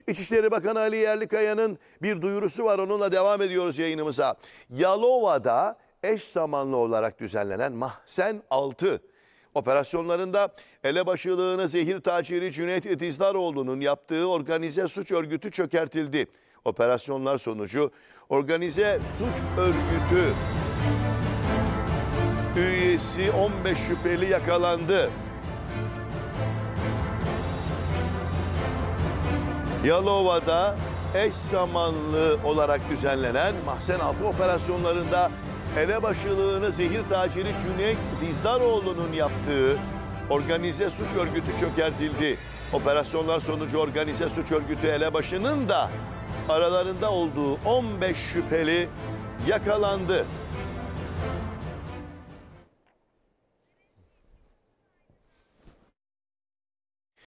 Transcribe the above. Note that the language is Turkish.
İçişleri Bakanı Ali Yerlikaya'nın bir duyurusu var. Onunla devam ediyoruz yayınımıza. Yalova'da eş zamanlı olarak düzenlenen Mahzen 6 operasyonlarında elebaşılığını zehir taciri Cüneyt İtizdaroğlu'nun yaptığı organize suç örgütü çökertildi. Operasyonlar sonucu organize suç örgütü üyesi 15 şüpheli yakalandı. Yalova'da eş zamanlı olarak düzenlenen Mahzen 6 operasyonlarında elebaşılığını zehir taciri Cüneyt İtizdaroğlu'nun yaptığı organize suç örgütü çökertildi. Operasyonlar sonucu organize suç örgütü elebaşının da aralarında olduğu 15 şüpheli yakalandı.